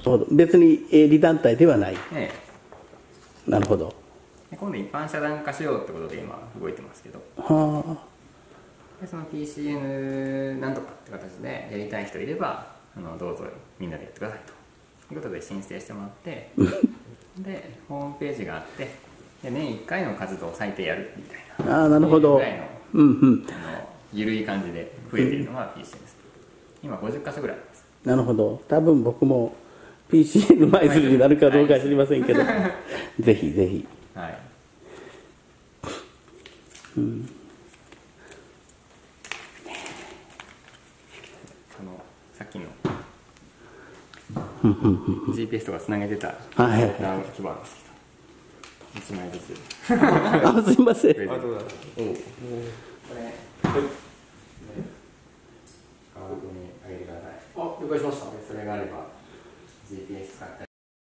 ほど。別に営利団体ではない。 えなるほど。 で今度一般社団化しようってことで今動いてますけど、 はでその PCN なんとかって形でやりたい人いればどうぞみんなでやってくださいということで申請してもらってでホームページがあってで年1回の活動を最低やるみたいな、 ああ、なるほど。 ぐらいのうんうん。 緩い感じで増えているのが PCN です。今50箇所ぐらいあります。 なるほど。多分僕も PCN 舞鶴になるかどうかは知りませんけど、ぜひぜひ。 はい。 うん、 さっきの GPS とかつなげてたはいはい規模なんですけど、1枚ずつ。 あ、すいません。 これ、はい。カードにあげてください。 あ、了解しました。 それがあれば GPS 使った